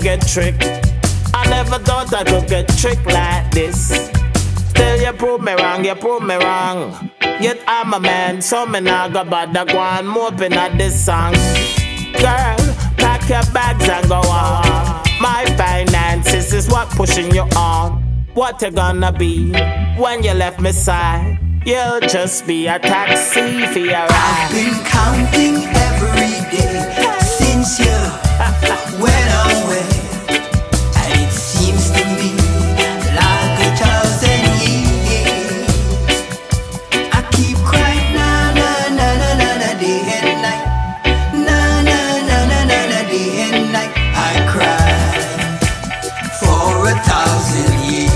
get tricked. I never thought I could get tricked like this. Still you prove me wrong, you prove me wrong. Yet I'm a man, so me nah go bother go on moping at this song. Girl, pack your bags and go on. My finances is what pushing you on. What you gonna be when you left me side? You'll just be a taxi for your ride. I've been counting every day since you went away, and it seems to me like 1,000 years. I keep crying na na na na na na day and night, na na na na na na day and night. I cry for 1,000 years.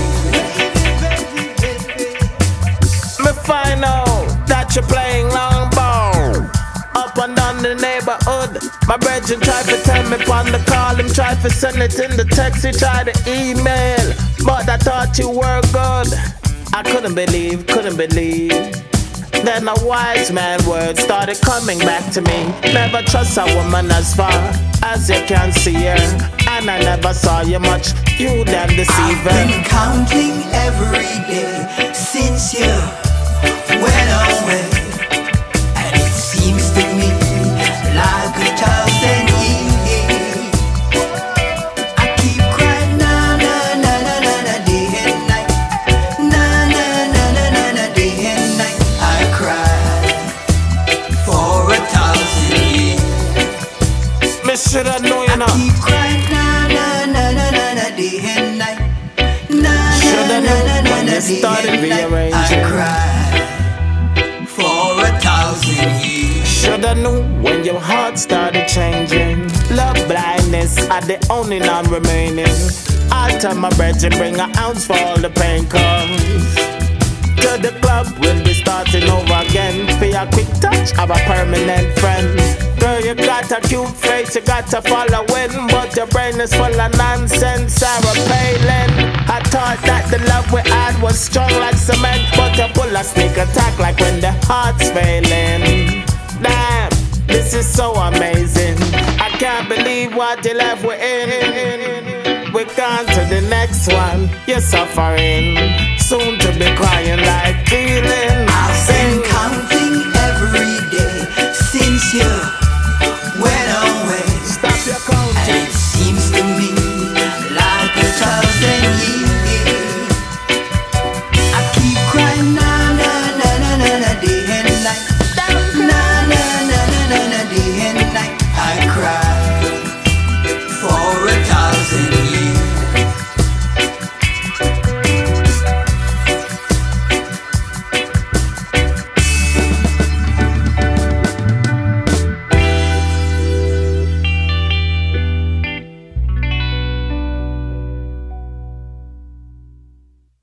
Me find out that you're playing long ball up and down the neighborhood. My brethren tried to tell me upon the call, him tried to send it in the text, he tried to email, but I thought you were good. I couldn't believe. Then a wise man word started coming back to me. Never trust a woman as far as you can see her, and I never saw you much, you damn deceiver. I've been counting every day since you went away, and it seems to me like 1,000 years. I keep crying na na na na na na day and night, na na na na na na day and night. I cry for 1,000 years. Me shoulda known, you know. I keep crying na na na na na na day and night, na na na na na na day and night. I cry for 1,000 years. Shoulda knew when your heart started changing. Love blindness are the only non-remaining. I tell my brethren bring an ounce for all the pain comes. To the club we'll be starting over again. Be a quick touch of a permanent friend. Girl, you got a cute face, you got to follow in, but your brain is full of nonsense. Sarah Palin, I thought that the love we had was strong like cement, but you pull a sneak attack like when the heart's failing. Damn, this is so amazing. I can't believe what you left we're in. We're gone to the next one. You're suffering, soon to be crying like